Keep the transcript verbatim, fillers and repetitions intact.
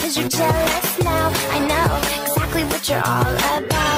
cause you're jealous now. I know exactly what you're all about.